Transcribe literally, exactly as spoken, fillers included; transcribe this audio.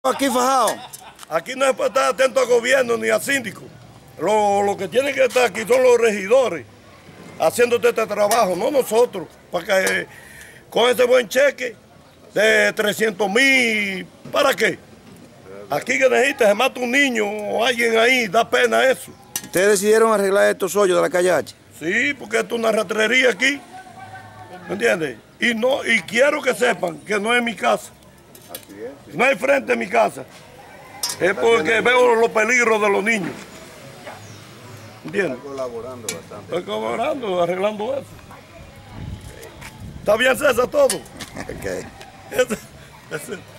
Aquí fajado. Aquí no es para estar atento al gobierno ni al síndico. Lo, lo que tienen que estar aquí son los regidores haciendo este trabajo, no nosotros, para que con ese buen cheque de trescientos mil, ¿para qué? Aquí que necesita, se mata un niño o alguien ahí, da pena eso. ¿Ustedes decidieron arreglar estos hoyos de la calle H? Sí, porque esto es una rastrería aquí, ¿me entiendes? Y, no, y quiero que sepan que no es mi casa. Así es. No hay frente a mi casa. Es porque veo los peligros de los niños. ¿Entiendes? Está colaborando bastante. Estoy colaborando, arreglando eso. ¿Está bien, César, todo? Ok. Ese- ese-